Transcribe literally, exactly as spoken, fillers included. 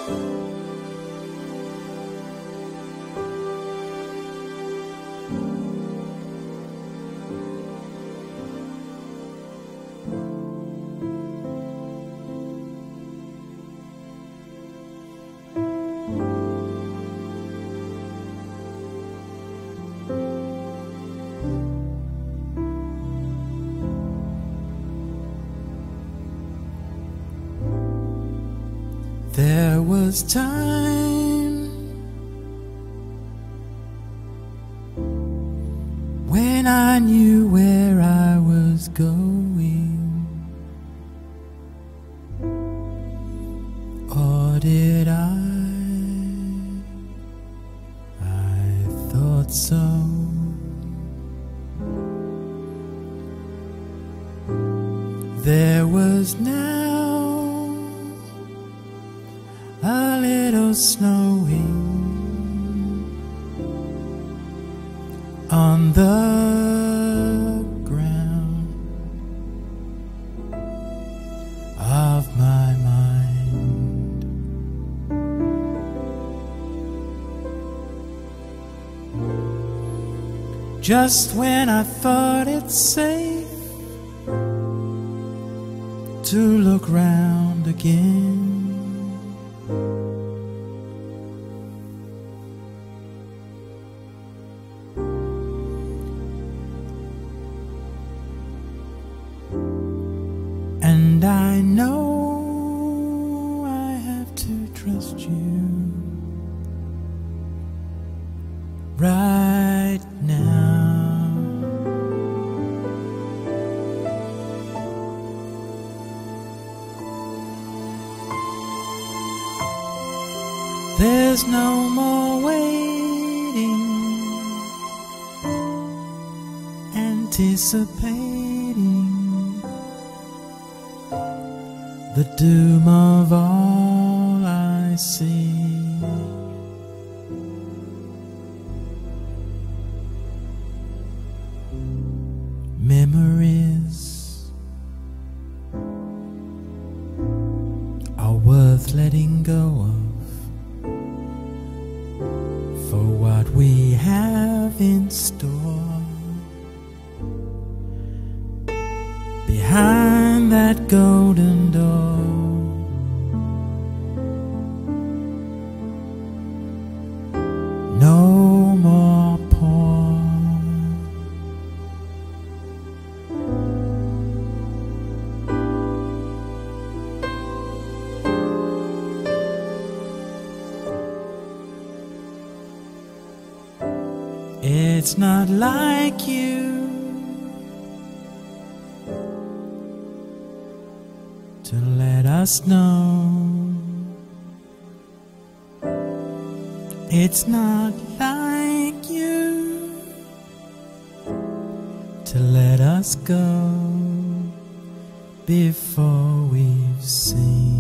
There was time when I knew where I was going, or did I? I thought so. There was now a little snowing on the ground of my mind. Just when I thought it safe to look round again, and I know I have to trust you right now. There's no more waiting, anticipating the doom of all I see. Memories are worth letting go of for what we have in store behind that golden door. No more porn. It's not like you to let us know. It's not like you to let us go before we've seen.